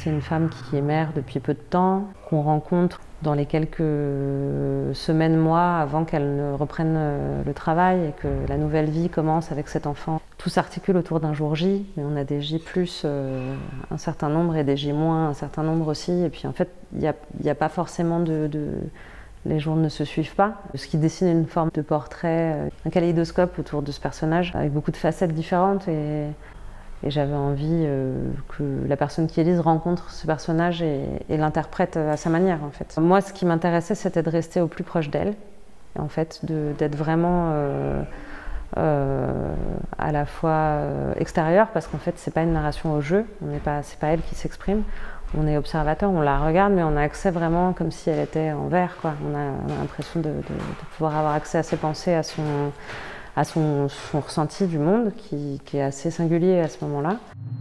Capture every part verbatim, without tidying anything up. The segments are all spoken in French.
C'est une femme qui est mère depuis peu de temps, qu'on rencontre dans les quelques semaines, mois avant qu'elle ne reprenne le travail et que la nouvelle vie commence avec cet enfant. Tout s'articule autour d'un jour J, mais on a des J plus euh, un certain nombre et des J moins un certain nombre aussi. Et puis en fait, il n'y a, y a pas forcément de, de... Les jours ne se suivent pas. Ce qui dessine une forme de portrait, un kaléidoscope autour de ce personnage, avec beaucoup de facettes différentes. Et, et j'avais envie euh, que la personne qui lise rencontre ce personnage et, et l'interprète à sa manière, en fait. Moi, ce qui m'intéressait, c'était de rester au plus proche d'elle, en fait, d'être vraiment euh, euh, à la fois euh, extérieure, parce qu'en fait, c'est pas une narration au jeu, c'est pas elle qui s'exprime. On est observateur, on la regarde, mais on a accès vraiment comme si elle était en verre, quoi. On a, on a l'impression de, de, de pouvoir avoir accès à ses pensées, à son, à son, son ressenti du monde, qui, qui est assez singulier à ce moment-là.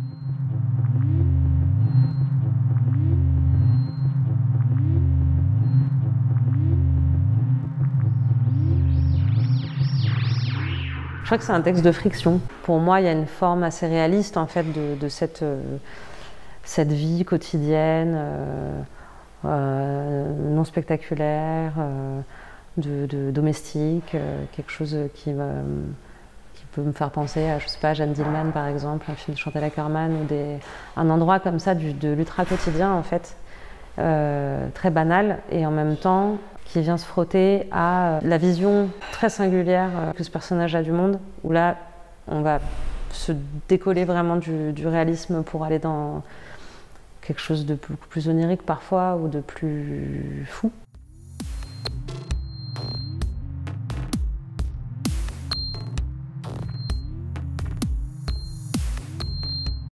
Je crois que c'est un texte de friction. Pour moi, il y a une forme assez réaliste, en fait, de, de cette... Euh, cette vie quotidienne, euh, euh, non spectaculaire, euh, de, de domestique, euh, quelque chose qui, me, qui peut me faire penser à, je sais pas, Jeanne Dielman par exemple, un film de Chantal Akerman, ou des, un endroit comme ça du, de l'ultra quotidien en fait, euh, très banal et en même temps qui vient se frotter à la vision très singulière que ce personnage a du monde, où là on va se décoller vraiment du, du réalisme pour aller dans quelque chose de beaucoup plus onirique parfois ou de plus fou.